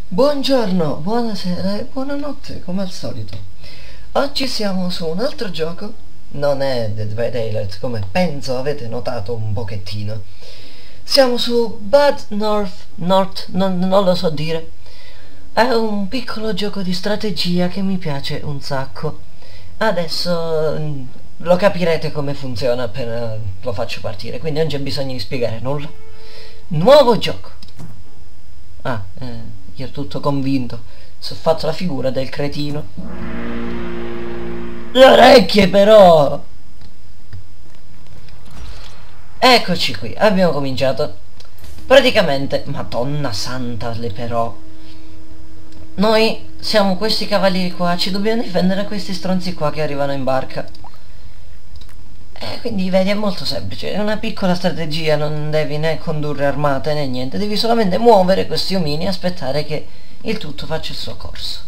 Buongiorno, buonasera e buonanotte, come al solito. Oggi siamo su un altro gioco. Non è Dead by Daylight, come penso avete notato un pochettino. Siamo su Bad North, non lo so dire. È un piccolo gioco di strategia che mi piace un sacco. Adesso lo capirete come funziona appena lo faccio partire, quindi non c'è bisogno di spiegare nulla. Nuovo gioco. Io ero tutto convinto. Ho fatto la figura del cretino. Le orecchie però! Eccoci qui, abbiamo cominciato. Praticamente, Madonna santa le però. Noi siamo questi cavalieri qua, ci dobbiamo difendere da questi stronzi qua che arrivano in barca. Quindi vedi, è molto semplice, è una piccola strategia, non devi né condurre armate né niente, devi solamente muovere questi omini e aspettare che il tutto faccia il suo corso.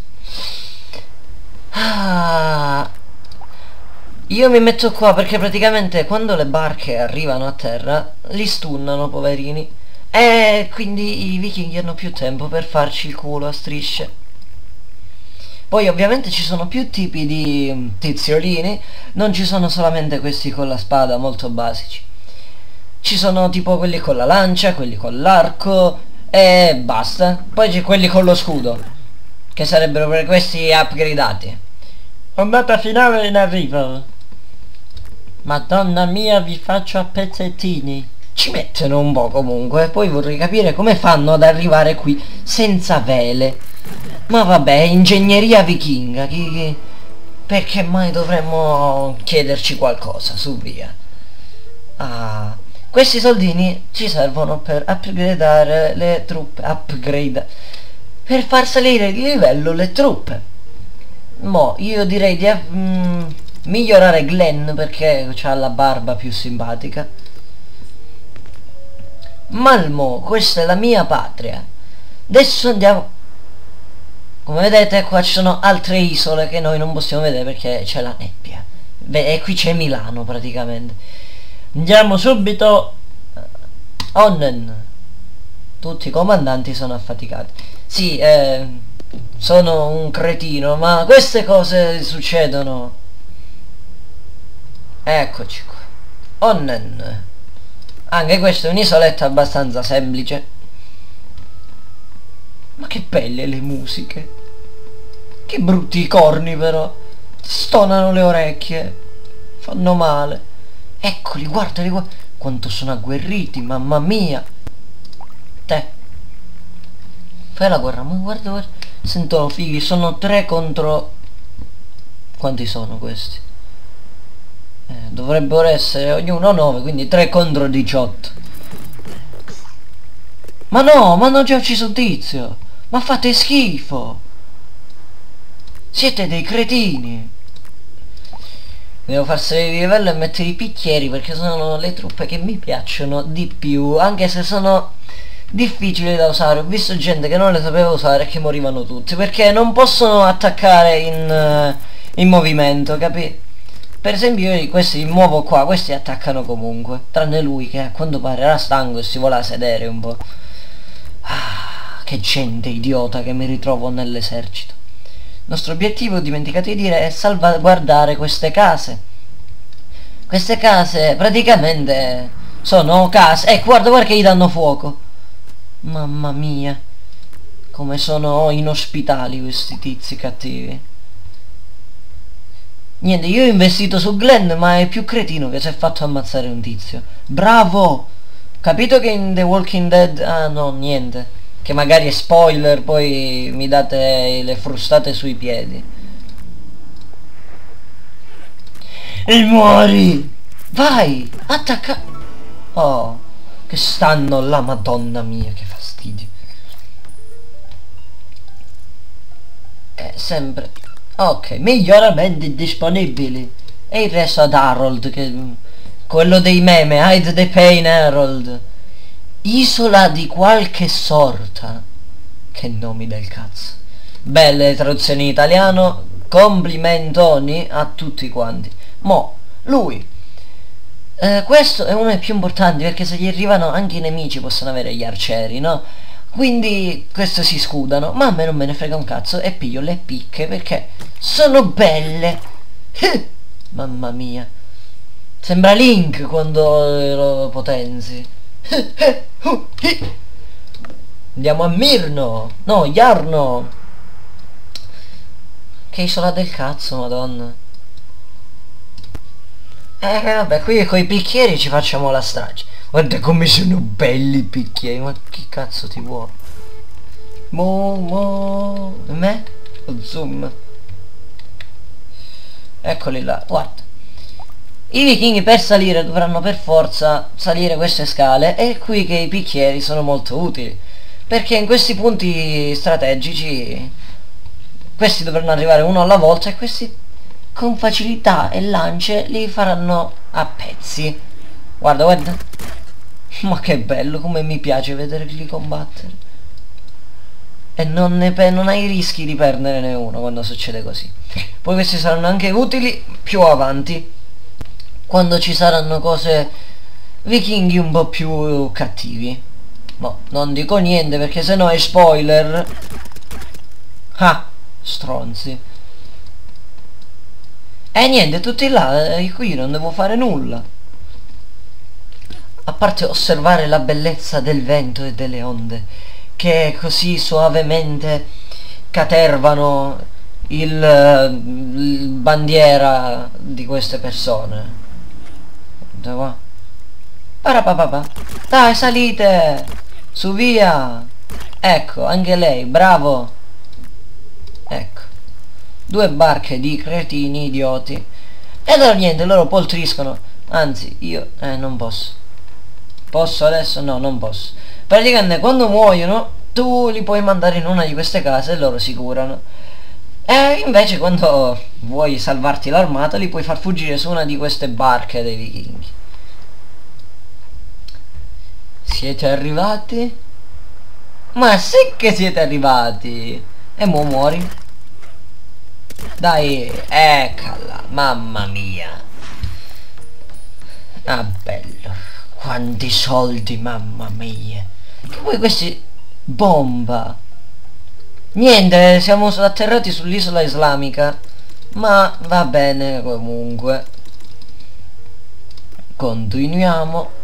Io mi metto qua perché praticamente quando le barche arrivano a terra li stunnano, poverini, e quindi i vichinghi hanno più tempo per farci il culo a strisce. Poi ovviamente ci sono più tipi di tiziolini, non ci sono solamente questi con la spada molto basici. Ci sono tipo quelli con la lancia, quelli con l'arco e basta. Poi c'è quelli con lo scudo, che sarebbero per questi upgradati. Combatto finale in arrivo. Madonna mia, vi faccio a pezzettini. Ci mettono un po' comunque, poi vorrei capire come fanno ad arrivare qui senza vele. Ma vabbè, ingegneria vichinga, perché mai dovremmo chiederci qualcosa, su via. Questi soldini ci servono per upgradare le truppe, per far salire di livello le truppe. Io direi di migliorare Glenn perché ha la barba più simpatica. Malmo, questa è la mia patria. Adesso andiamo. Come vedete qua ci sono altre isole che noi non possiamo vedere perché c'è la nebbia. E qui c'è Milano praticamente. Andiamo subito. Onnen. Tutti i comandanti sono affaticati. Sì, sono un cretino, ma queste cose succedono. Eccoci qua. Onnen. Anche questa è un'isoletta abbastanza semplice. Ma che belle le musiche. Che brutti i corni però. Stonano le orecchie. Fanno male. Eccoli, guardali qua. Quanto sono agguerriti, mamma mia. Te. Fai la guerra, ma guarda. Sentono fighi, sono 3 contro... Quanti sono questi? Dovrebbero essere ognuno 9, quindi 3 contro 18. Ma no, ma non già ucciso un tizio. Ma fate schifo. Siete dei cretini. Devo far salire di livello e mettere i picchieri perché sono le truppe che mi piacciono di più, anche se sono difficili da usare. Ho visto gente che non le sapeva usare e che morivano tutti perché non possono attaccare in movimento, capi? Per esempio io questi li muovo qua, questi attaccano comunque, tranne lui che a quanto pare era stanco e si vuole sedere un po'. Che gente idiota che mi ritrovo nell'esercito. Il nostro obiettivo, ho dimenticato di dire, è salvaguardare queste case. Queste case praticamente sono case. Guarda che gli danno fuoco. Mamma mia, come sono inospitali questi tizi cattivi. Niente, io ho investito su Glenn, ma è più cretino che si è fatto ammazzare un tizio. Bravo! Capito che in The Walking Dead... Ah no, niente. Che magari è spoiler, poi mi date le frustate sui piedi. E muori! Vai! Attacca! Oh, che stanno là, madonna mia, che fastidio. Sempre... Ok, miglioramenti disponibili. E il resto ad Harold, che... quello dei meme, Hide the Pain Harold. Isola di qualche sorta. Che nomi del cazzo. Belle traduzioni in italiano. Complimentoni a tutti quanti. Lui questo è uno dei più importanti perché se gli arrivano anche i nemici possono avere gli arcieri, no? Quindi questo si scudano, ma a me non me ne frega un cazzo e piglio le picche perché sono belle. Mamma mia. Sembra Link quando lo potenzi. Andiamo a Mirno. No, Yarno. Che isola del cazzo, madonna. Vabbè, qui con i picchieri ci facciamo la strage. Guarda come sono belli i picchieri. Ma che cazzo ti vuole? Me? Lo zoom. Eccoli là, guarda. I vichinghi per salire dovranno per forza salire queste scale. E è qui che i picchieri sono molto utili. Perché in questi punti strategici questi dovranno arrivare uno alla volta e questi con facilità e lance li faranno a pezzi. Guarda, guarda. Ma che bello, come mi piace vederli combattere. E non hai rischi di perderne uno quando succede così. Poi questi saranno anche utili più avanti, quando ci saranno cose vichinghi un po' più cattivi. No, non dico niente perché sennò è spoiler. Ah, stronzi. E niente, tutti là, qui non devo fare nulla. A parte osservare la bellezza del vento e delle onde, che così suavemente catervano il bandiera di queste persone. Guarda qua. Parapapapa. Dai, salite! Su, via! Ecco, anche lei, bravo! Ecco. 2 barche di cretini idioti. E allora niente, loro poltriscono. Anzi, io non posso. Posso adesso? No, non posso. Praticamente quando muoiono tu li puoi mandare in una di queste case e loro si curano. E invece quando vuoi salvarti l'armata li puoi far fuggire su una di queste barche dei vichinghi. Siete arrivati? Ma sì che siete arrivati! E mo muori. Dai, eccola, mamma mia. Ah, bello. Quanti soldi, mamma mia. Che poi questi... bomba. Niente, siamo atterrati sull'isola islamica. Ma va bene comunque. Continuiamo.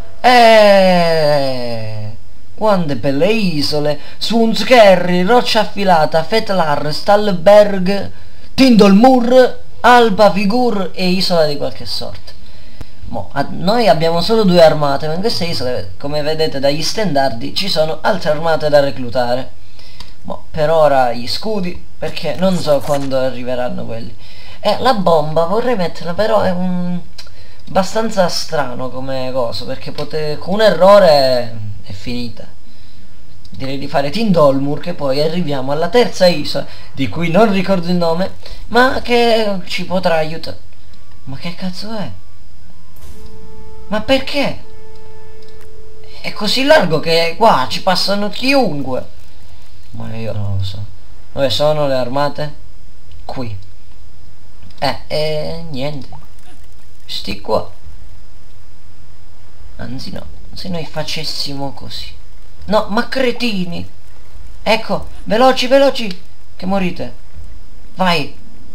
Quante belle isole. Swanskerry, Roccia Affilata, Fetlar, Stalberg, Tindolmur, Alba, Figur e isola di qualche sorta. Noi abbiamo solo 2 armate, ma in queste isole, come vedete dagli stendardi, ci sono altre armate da reclutare. Per ora gli scudi, perché non so quando arriveranno quelli. La bomba vorrei metterla, però è abbastanza strano come cosa, perché con un errore è finita. Direi di fare Tindolmur, che poi arriviamo alla terza isola, di cui non ricordo il nome, ma che ci potrà aiutare. Ma che cazzo è? Ma perché? È così largo che qua ci passano chiunque. Ma io non lo so. Dove sono le armate? Qui. Niente. Sti qua. Anzi no, se noi facessimo così. No, ma cretini. Ecco, veloci, veloci, che morite. Vai.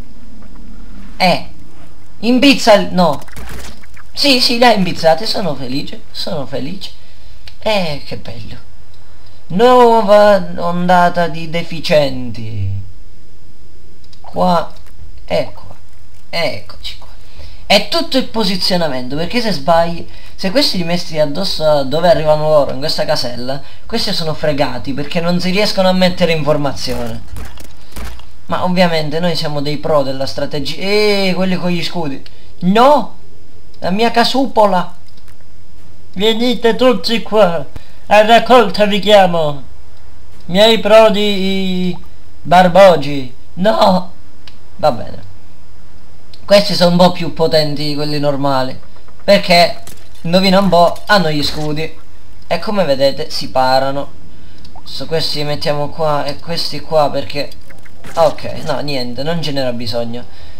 Imbizza no. Sì, sì, dai, imbizzate, sono felice, sono felice. Che bello. Nuova ondata di deficienti. Qua, ecco, eccoci qua. È tutto il posizionamento, perché se sbagli, se questi li messi addosso dove arrivano loro, in questa casella, questi sono fregati, perché non si riescono a mettere informazione. Ma ovviamente noi siamo dei pro della strategia. Quelli con gli scudi. No! La mia casupola. Venite tutti qua. A raccolta vi chiamo. Miei prodi barbogi. No! Va bene. Questi sono un po' più potenti di quelli normali, perché, indovina un po', hanno gli scudi. E come vedete si parano. Questi li mettiamo qua e questi qua perché... ok, no, niente, non ce n'era bisogno.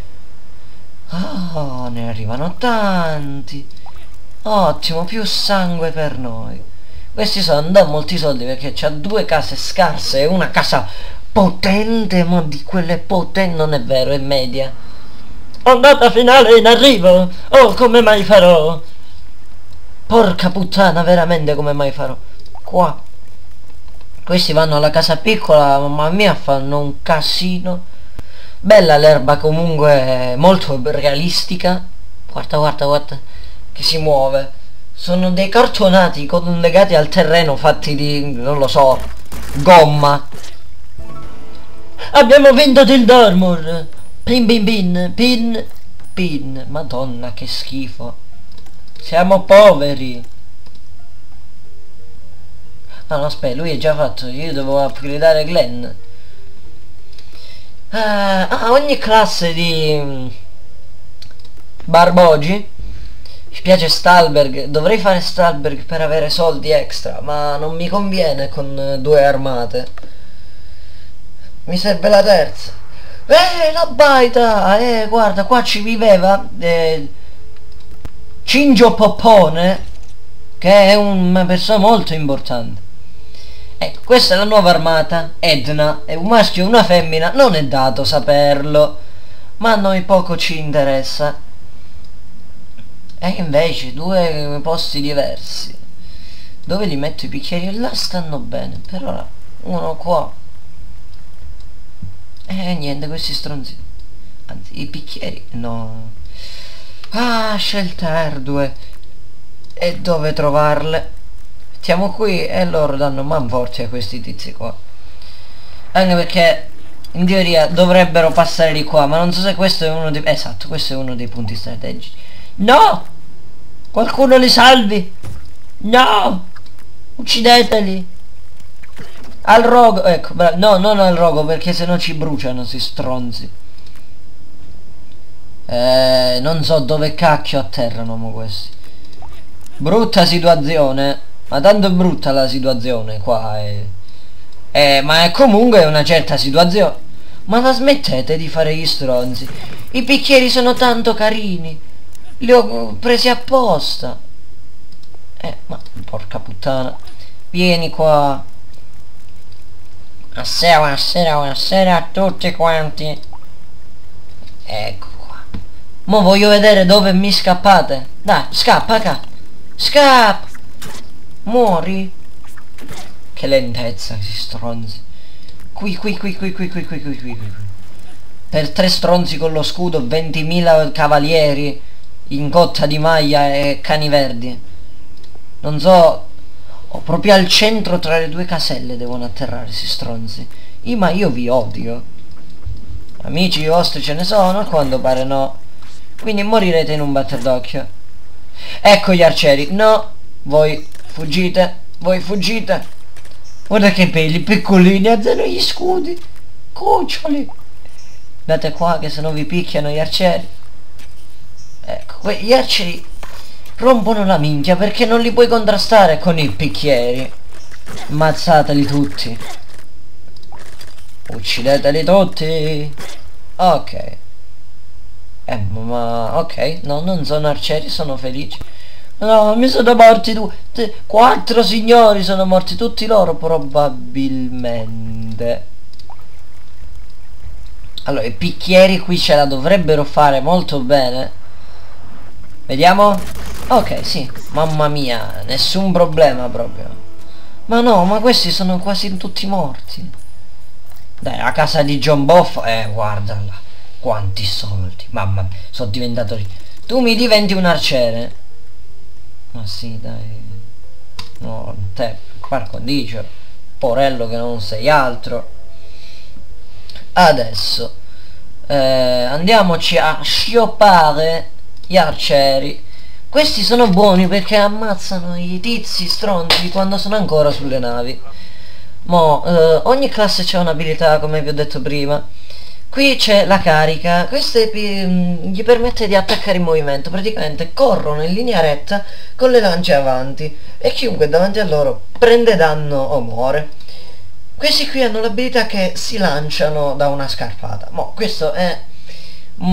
Oh, ne arrivano tanti. Ottimo, più sangue per noi. Questi sono da molti soldi perché c'ha 2 case scarse e una casa potente, ma di quelle potenti, non è vero, è media. Ondata finale in arrivo! Oh, come mai farò? Porca puttana, veramente come mai farò? Qua. Questi vanno alla casa piccola, mamma mia, fanno un casino. Bella l'erba comunque, molto realistica. Guarda, guarda, guarda, che si muove. Sono dei cartonati legati al terreno fatti di, non lo so, gomma. Abbiamo vinto il Dormur. Pin pin pin, pin pin. Madonna, che schifo. Siamo poveri. No, no, aspetta, lui è già fatto. Io devo upgradare Glenn. Ogni classe di Barbogi. Mi piace Stalberg. Dovrei fare Stalberg per avere soldi extra, ma non mi conviene con 2 armate. Mi serve la terza. La baita! Guarda, qua ci viveva Cingio Poppone, che è una persona molto importante. Ecco, questa è la nuova armata, Edna, è un maschio e una femmina, non è dato saperlo, ma a noi poco ci interessa. E invece 2 posti diversi. Dove li metto i bicchieri? Là stanno bene, però uno qua. Niente, questi stronzi. Anzi, i bicchieri, no. Scelta R2. E dove trovarle? Mettiamo qui e loro danno manforti a questi tizi qua. Anche perché in teoria dovrebbero passare di qua, ma non so se questo è uno dei... Esatto, questo è uno dei punti strategici. No! Qualcuno li salvi! No! Uccideteli! Al rogo, ecco, no, non al rogo perché sennò ci bruciano, si stronzi. Non so dove cacchio atterrano mo questi. Brutta situazione, ma tanto è brutta la situazione qua, ma è comunque una certa situazione. Ma la smettete di fare gli stronzi? I bicchieri sono tanto carini, li ho presi apposta. Ma porca puttana. Vieni qua. Buonasera, buonasera, buonasera a tutti quanti. Ecco qua. Mo voglio vedere dove mi scappate. Dai, scappa, scappa. Muori. Che lentezza, si stronzi. Qui. Per 3 stronzi con lo scudo, 20.000 cavalieri in cotta di maglia e cani verdi. Non so... proprio al centro tra le 2 caselle devono atterrare, si stronzi. Ma io vi odio. Amici vostri ce ne sono? A quanto pare no. Quindi morirete in un batter d'occhio. Ecco gli arcieri. No, voi fuggite. Voi fuggite. Guarda che belli, piccolini, alzano gli scudi. Cuccioli. Andate qua che sennò vi picchiano gli arcieri. Ecco, gli arcieri rompono la minchia perché non li puoi contrastare con i picchieri. Ammazzateli tutti. Uccideteli tutti. Ok. Ma ok, no, non sono arcieri, sono felici. No, mi sono morti 4 signori, sono morti tutti loro probabilmente. Allora, i picchieri qui ce la dovrebbero fare molto bene. Vediamo. Ok, sì, mamma mia, nessun problema proprio. Ma no, ma questi sono quasi tutti morti. Dai, la casa di John Boff, guardala. Quanti soldi, mamma mia, sono diventato lì. Tu mi diventi un arciere? Ma sì, dai. No, te, par condicio. Porello che non sei altro. Adesso andiamoci a scioppare gli arcieri. Questi sono buoni perché ammazzano i tizi stronzi quando sono ancora sulle navi. Ogni classe c'ha un'abilità, come vi ho detto prima. Qui c'è la carica. Questa gli permette di attaccare in movimento. Praticamente corrono in linea retta con le lance avanti e chiunque davanti a loro prende danno o muore. Questi qui hanno l'abilità che si lanciano da una scarpata. Questo è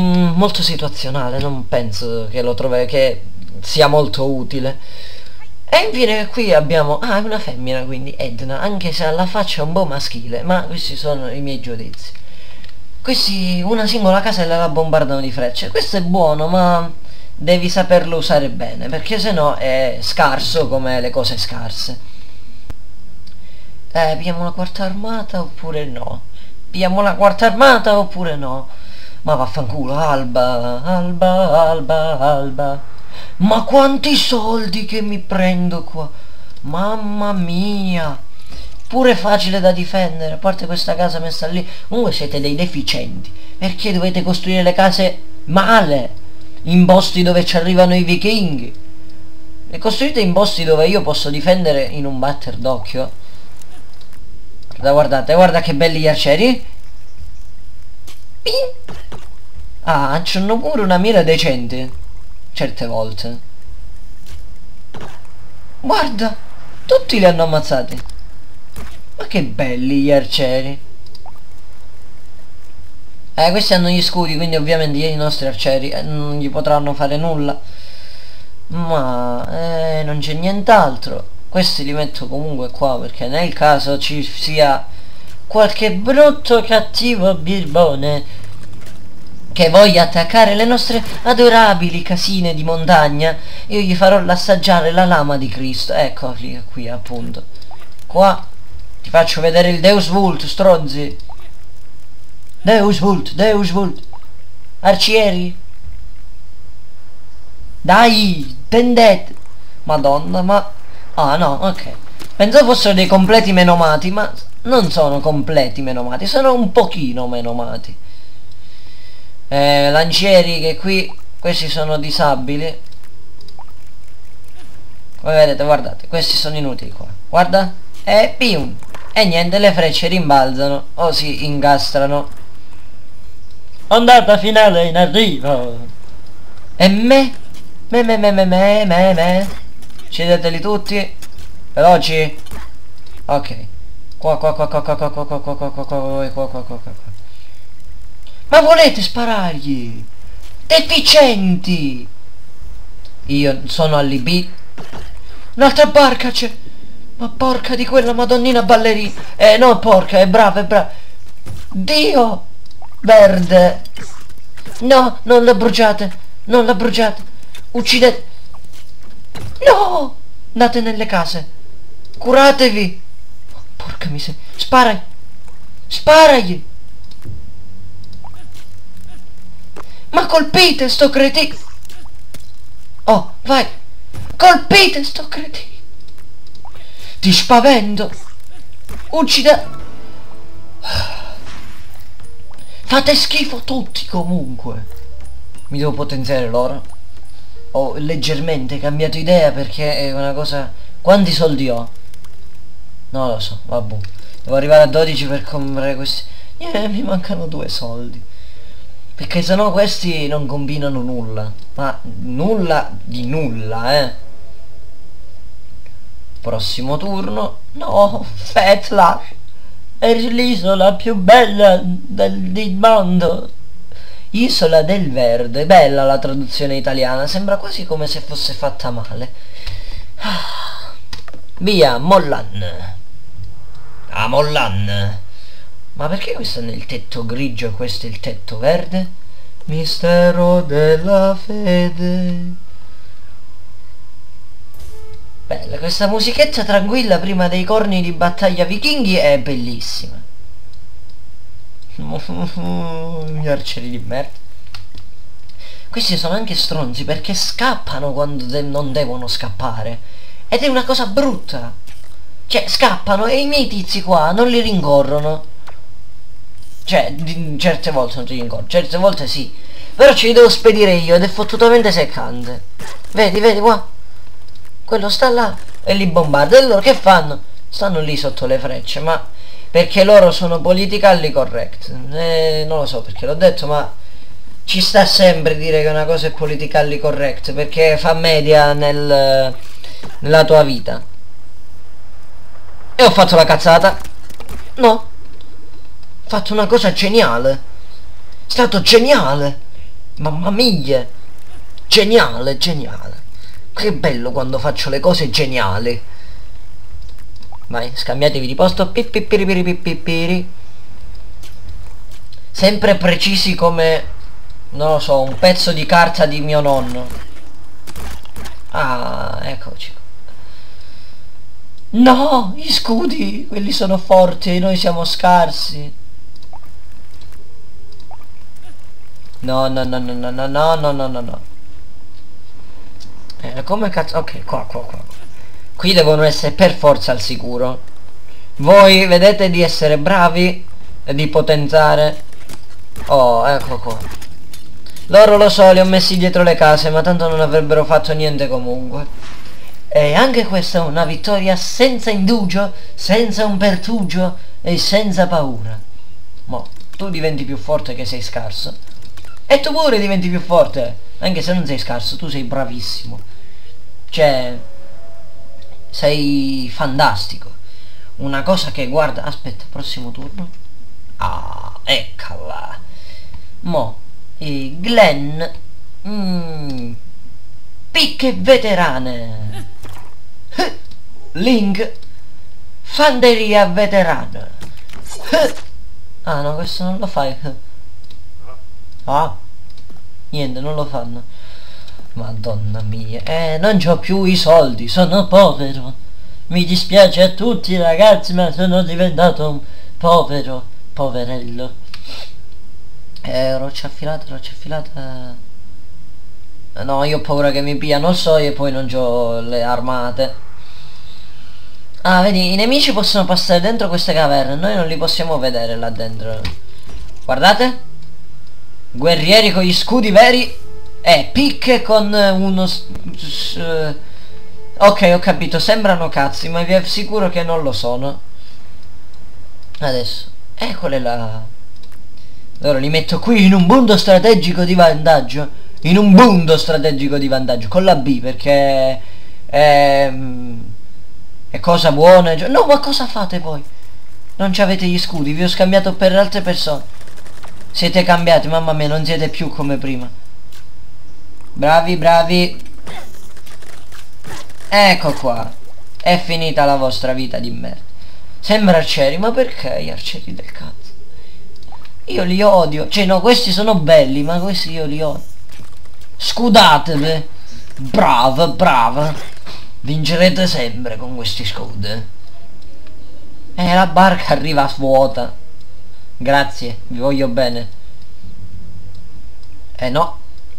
molto situazionale, non penso che che sia molto utile. E infine qui abbiamo... Ah, è una femmina, quindi Edna, anche se ha la faccia un po' maschile, ma questi sono i miei giudizi. Questi, una singola casella la bombardano di frecce. Questo è buono, ma devi saperlo usare bene, perché sennò è scarso come le cose scarse. Pigliamo una quarta armata oppure no? Pigliamo una quarta armata oppure no? Ma vaffanculo, Alba, Alba, Alba, Alba. Ma quanti soldi che mi prendo qua! Mamma mia! Pure facile da difendere, a parte questa casa messa lì. Comunque siete dei deficienti, perché dovete costruire le case male, in posti dove ci arrivano i vichinghi. Le costruite in posti dove io posso difendere in un batter d'occhio. Guardate, guarda che belli gli arcieri. Ah, c'hanno pure una mira decente certe volte. Guarda, tutti li hanno ammazzati. Ma che belli gli arcieri. Questi hanno gli scudi, quindi ovviamente i nostri arcieri non gli potranno fare nulla. Ma non c'è nient'altro. Questi li metto comunque qua, perché nel caso ci sia qualche brutto cattivo birbone che voglia attaccare le nostre adorabili casine di montagna, io gli farò l'assaggiare la lama di Cristo. Ecco qui appunto. Qua ti faccio vedere il Deus Vult, stronzi. Deus Vult, Deus Vult. Arcieri, dai, tendete. Madonna, ma... Ah no, ok. Pensavo fossero dei completi menomati, ma non sono completi menomati, sono un pochino menomati. Lancieri che qui, questi sono disabili. Come vedete, guardate, questi sono inutili qua. Guarda, e pium. E niente, le frecce rimbalzano o si incastrano. Ondata finale in arrivo. E me. Sceglieteli tutti. Veloci. Ok. Qua. Ma volete sparargli? Deficienti! Io sono allibito. Un'altra barca c'è. Ma porca di quella madonnina ballerina. No, porca, è brava, è brava. Dio! Verde. No, non la bruciate. Non la bruciate. Uccidete. No! Andate nelle case. Curatevi. Porca miseria. Sparagli. Sparagli. Ma colpite sto cretino. Oh, vai. Colpite sto cretino. Ti spavento. Uccida. Fate schifo tutti comunque. Mi devo potenziare loro. Ho leggermente cambiato idea perché è una cosa... Quanti soldi ho? Non lo so, vabbè. Devo arrivare a 12 per comprare questi... mi mancano 2 soldi. Perché sennò questi non combinano nulla. Ma nulla di nulla, Prossimo turno. No, Fetla è l'isola più bella del mondo. Isola del Verde. Bella la traduzione italiana. Sembra quasi come se fosse fatta male. Via, Mollan. Ah, Mollan. Ma perché questo è nel tetto grigio e questo è il tetto verde? Mistero della fede. Bella, questa musichetta tranquilla prima dei corni di battaglia vichinghi è bellissima. Gli arcieri di merda. Questi sono anche stronzi perché scappano quando non devono scappare. Ed è una cosa brutta. Cioè, scappano e i miei tizi qua non li rincorrono. Cioè, certe volte non ti rincorrono, certe volte sì. Però ce li devo spedire io ed è fottutamente seccante. Vedi, vedi qua. Quello sta là e li bombarda. E loro che fanno? Stanno lì sotto le frecce, ma perché loro sono politically correct. Non lo so perché l'ho detto, ma ci sta sempre dire che una cosa è politically correct, perché fa media nella tua vita. E ho fatto la cazzata? No. Ho fatto una cosa geniale. È stato geniale. Mamma mia. Geniale, geniale. Che bello quando faccio le cose geniali. Vai, scambiatevi di posto. Pippipiripiripipiri. Sempre precisi come, non lo so, un pezzo di carta di mio nonno. Ah, eccoci. No, gli scudi, quelli sono forti e noi siamo scarsi. No, no, no, no, no, no, no, no, no, no, no. Come cazzo? Ok, qua. Qui devono essere per forza al sicuro. Voi vedete di essere bravi e di potenziare. Oh, ecco qua. Loro lo so, li ho messi dietro le case, ma tanto non avrebbero fatto niente comunque. E anche questa è una vittoria senza indugio, senza un pertugio e senza paura. Mo, tu diventi più forte che sei scarso. E tu pure diventi più forte, anche se non sei scarso, tu sei bravissimo. Cioè, sei fantastico. Una cosa che guarda... Aspetta, prossimo turno. Ah, eccola. Mo, Glenn. Picche veterane. Link. Fanteria veterana. Ah no, questo non lo fai. Ah, niente, non lo fanno. Madonna mia. Non c'ho più i soldi, sono povero. Mi dispiace a tutti ragazzi, ma sono diventato un povero. Poverello. Roccia affilata. No, io ho paura che mi pigliano il soio e poi non c'ho le armate. Ah, vedi, i nemici possono passare dentro queste caverne, noi non li possiamo vedere là dentro. Guardate. Guerrieri con gli scudi veri. Picche con uno... ok, ho capito, sembrano cazzi, ma vi assicuro che non lo sono. Adesso, eccole là. Allora li metto qui in un punto strategico di vantaggio. In un punto strategico di vantaggio. Con la B, perché... è cosa buona. No, ma cosa fate voi? Non ci avete gli scudi, vi ho scambiato per altre persone. Siete cambiati, mamma mia, non siete più come prima. Bravi. Ecco qua. È finita la vostra vita di merda. Sembra arcieri, ma perché gli arcieri del cazzo? Io li odio. Cioè no, questi sono belli, ma questi io li odio. Scudatevi. Brava. Vincerete sempre con questi scudi. La barca arriva vuota. Grazie, vi voglio bene. No.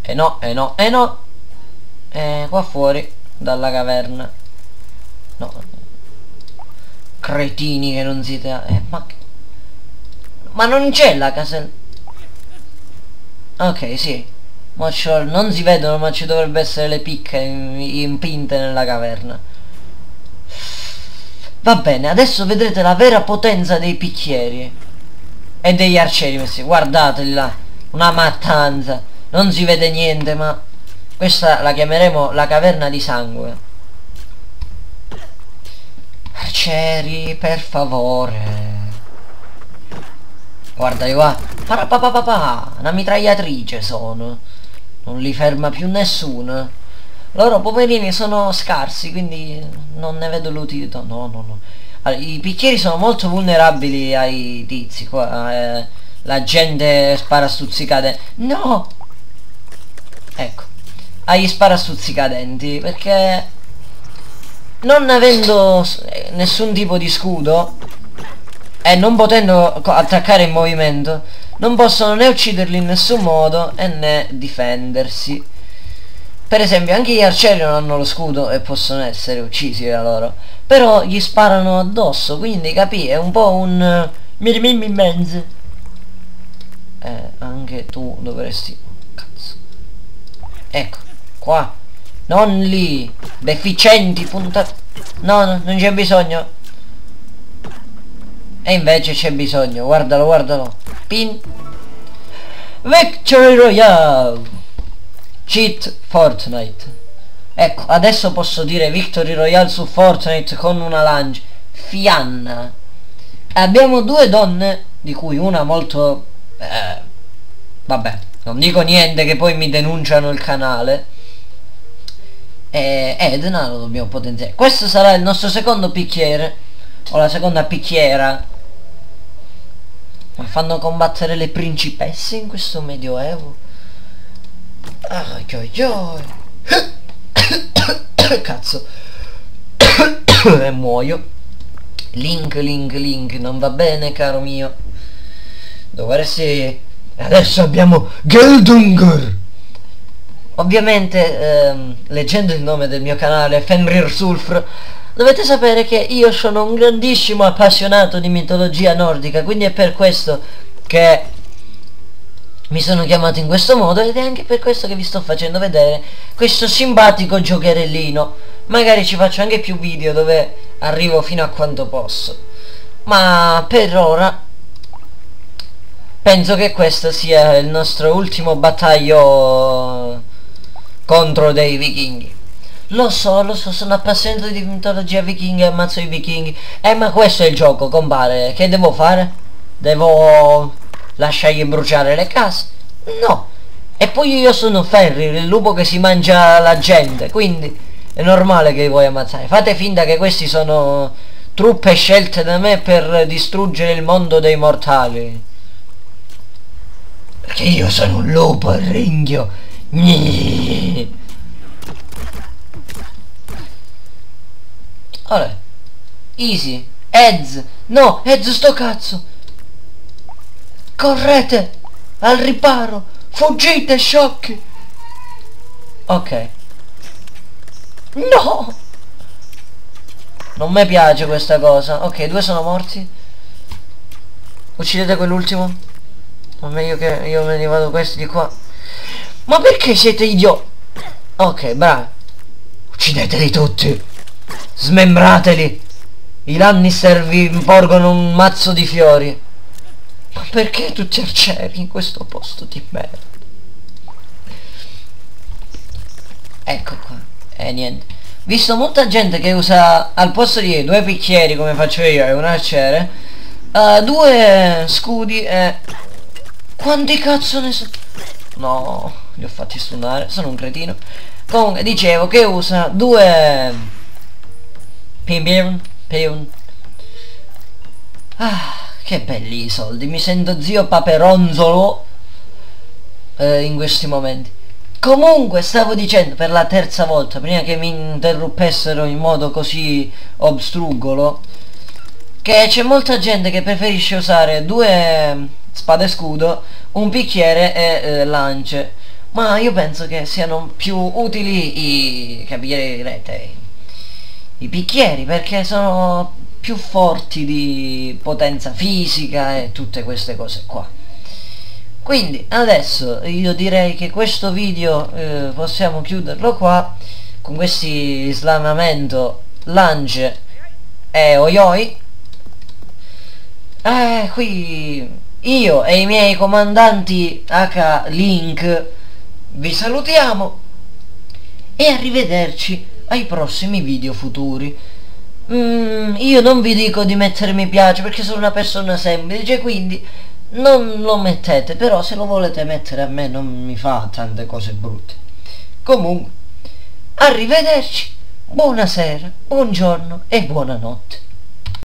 Qua fuori dalla caverna. No. Cretini che non siete... ma non c'è la casella. Ok, sì. Non si vedono, ma ci dovrebbe essere le picche impinte nella caverna. Va bene, adesso vedrete la vera potenza dei picchieri e degli arcieri messi. Guardateli là, una mattanza. Non si vede niente, ma questa la chiameremo la caverna di sangue. Arcieri, per favore. Guardali qua. Parapapapapa, una mitragliatrice sono. Non li ferma più nessuno. Loro poverini sono scarsi, quindi non ne vedo l'utilità. No. Allora, i picchieri sono molto vulnerabili ai tizi qua. La gente spara stuzzicadenti. No! Ecco. Agli spara stuzzicadenti, perché non avendo nessun tipo di scudo e non potendo attaccare in movimento, non possono né ucciderli in nessun modo e né difendersi. Per esempio anche gli arcieri non hanno lo scudo e possono essere uccisi da loro, però gli sparano addosso, quindi capì, è un po' un mirmimmi mezzo. Anche tu dovresti... Cazzo. Ecco, qua. Non lì. Deficienti, puntati. No, non c'è bisogno. E invece c'è bisogno. Guardalo. Pin. Victory Royale. Cheat Fortnite. Ecco, adesso posso dire Victory Royale su Fortnite con una lancia. Fianna. Abbiamo due donne, di cui una molto... vabbè, non dico niente che poi mi denunciano il canale. e Edna lo dobbiamo potenziare. Questo sarà il nostro secondo picchiere, o la seconda picchiera. Ma fanno combattere le principesse in questo medioevo? Ah, cazzo. E muoio. Link, non va bene, caro mio. Dovresti... Adesso abbiamo Geldungr. Ovviamente, leggendo il nome del mio canale, Fenrir Sulfur, dovete sapere che io sono un grandissimo appassionato di mitologia nordica, quindi è per questo che mi sono chiamato in questo modo, ed è anche per questo che vi sto facendo vedere questo simpatico giocherellino. Magari ci faccio anche più video dove arrivo fino a quanto posso, ma per ora penso che questo sia il nostro ultimo battaglio contro dei vichinghi. Lo so, sono appassionato di mitologia vichinga e ammazzo i vichinghi. Ma questo è il gioco, compare. Che devo fare? Devo lasciargli bruciare le case? No. E poi io sono Fenrir, il lupo che si mangia la gente, quindi è normale che li vuoi ammazzare. Fate finta che questi sono truppe scelte da me per distruggere il mondo dei mortali. Perché io sono un lupo al ringhio. Ora, easy. Eds. No, Eds sto cazzo. Correte al riparo. Fuggite, sciocchi. Ok. No. Non mi piace questa cosa. Ok, 2 sono morti. Uccidete quell'ultimo. Ma meglio che io me ne vado questi di qua. Ma perché siete idioti? Ok, bravi. Uccideteli tutti. Smembrateli. I Lannister vi porgono un mazzo di fiori. Ma perché tutti arcieri in questo posto di merda? Ecco qua. Niente. Visto molta gente che usa al posto di 2 picchieri come faccio io e un arciere, 2 scudi e... Quanti cazzo ne so... No, li ho fatti stunnare, sono un cretino. Comunque dicevo che usa 2 Pion. Ah, che belli i soldi. Mi sento zio Paperonzolo in questi momenti. Comunque stavo dicendo per la terza volta, prima che mi interrompessero in modo così obstrugolo, che c'è molta gente che preferisce usare 2 spade scudo, un picchiere e lance. Ma io penso che siano più utili capirete, i picchieri, perché sono più forti di potenza fisica e tutte queste cose qua. Quindi adesso io direi che questo video possiamo chiuderlo qua con questi slamamento, lance e oioi. Qui io e i miei comandanti H Link vi salutiamo e arrivederci ai prossimi video futuri. Io non vi dico di mettere mi piace perché sono una persona semplice, quindi non lo mettete, però se lo volete mettere a me non mi fa tante cose brutte. Comunque, arrivederci, buonasera, buongiorno e buonanotte.